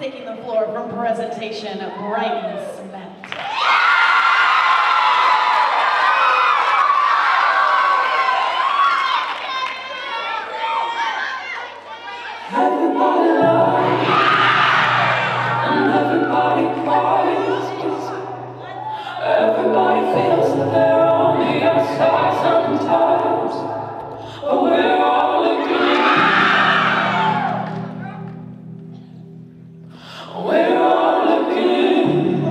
taking the floor from presentation Brighton, Smedt. Everybody loves and everybody cries. Everybody feels that they're on the outside sometimes, but we're all looking in. We're all looking in.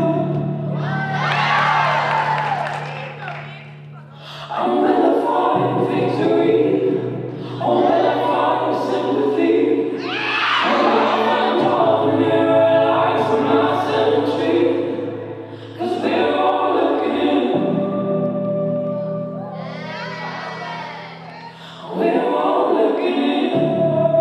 And when I find victory, or when I find sympathy, or when I find all the mirror lights on my cemetery, 'cause we're all looking in. We're all looking in.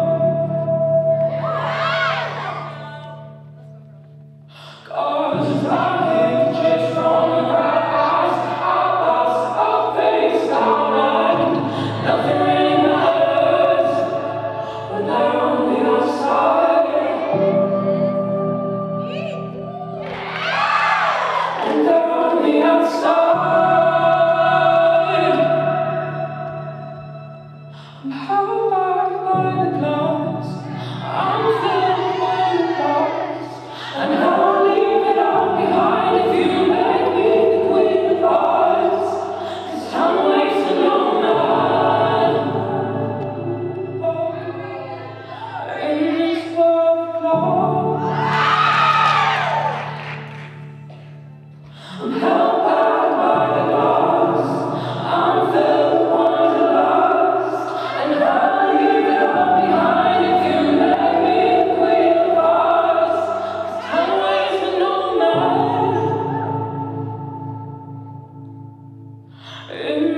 Cause I hear just from the eyes, our past, our face, our mind. Nothing really matters when they're on the outside. When they're on the outside. I'm held back by the glass. I'm filled by the past. And I'll leave it all behind if you make me the queen of hearts. 'Cause I'm wasting all night in this world of love. I'm held back by the glass. I'm filled with wanderlust. And I'll leave it all behind if you make me the queen of hearts. 'Cause I'm wasting all night in